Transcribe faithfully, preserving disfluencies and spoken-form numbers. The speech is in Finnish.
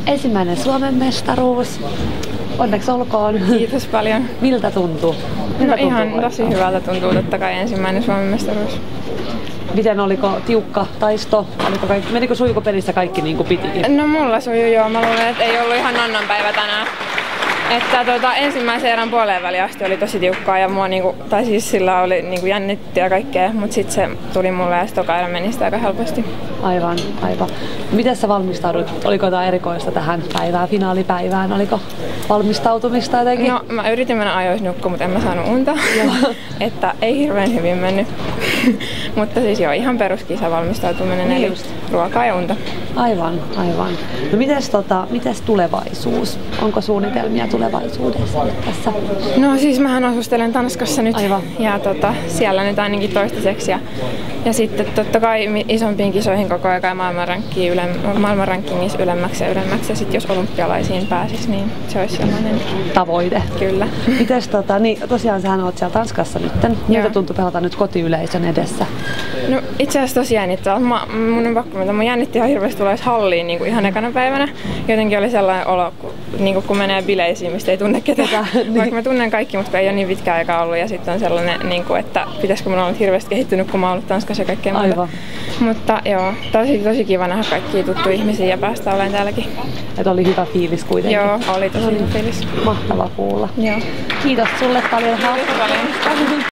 Ensimmäinen Suomen mestaruus. Onneksi olkoon. Kiitos paljon. Miltä tuntuu? Miltä No tuntuu ihan voittaa? tosi hyvältä tuntuu totta kai ensimmäinen Suomen mestaruus. Miten oliko tiukka taisto? Oliko kaikki, menikö sujuko pelissä kaikki niin kuin pitikin? No mulla sujuu joo. Mä luulen, että ei ollut ihan nonnan päivä tänään. Että tuota, ensimmäisen erän puoleen väliin asti oli tosi tiukkaa ja mua niinku, tai siis sillä oli niinku jännitti ja kaikkea, mutta sitten se tuli mulle ja sitten toka erä meni sitä aika helposti. Aivan, aivan. Miten sä valmistaudut? Oliko jotain erikoista tähän päivään, finaalipäivään? Oliko valmistautumista jotenkin? No mä yritin mennä ajoissa nukkuun, mutta en mä saanut unta. Että ei hirveän hyvin mennyt. Mutta siis joo, ihan peruskisa valmistautuminen, Niin eli just. ruokaa ja unta. Aivan, aivan. No mites, tota, mites tulevaisuus? Onko suunnitelmia tulevaisuudessa nyt tässä? No siis mähän asustelen Tanskassa nyt. Aivan. Ja tota, siellä nyt ainakin toistaiseksi. Ja, ja sitten totta kai isompiin kisoihin koko ajan maailmanrankkiin ylem, maailmanrankingissa ylemmäksi ja ylemmäksi. Ja sitten jos olympialaisiin pääsisi, niin se olisi sellainen Tavoite. Kyllä. Mites tota, niin tosiaan sähän oot siellä Tanskassa nytten. Miltä tuntuu pelata nyt kotiyleisön edessä? No itse asiassa tosi jännittävää. Mä, mun on pakko myöntää, mun jännitti ihan hirveästi tulla edes halliin niin kuin ihan ekana päivänä. Jotenkin oli sellainen olo, kun, niin kuin kun menee bileisiin, mistä ei tunne ketään. Niin. Vaikka mä tunnen kaikki, mutta ei ole niin pitkään aikaa ollut. Ja sitten on sellainen, niin kuin, että pitäisikö mun olla hirveästi kehittynyt, kun mä oon ollut Tanskassa ja kaikkea muuta. Aivan. Mutta joo, tosi, tosi kiva nähdä kaikkia tuttuja ihmisiä ja päästä olemaan täälläkin. Et oli hyvä fiilis kuitenkin. Joo, oli tosi hyvä fiilis. Mahtava kuulla. Joo. Kiitos sulle paljon. Kiitos paljon.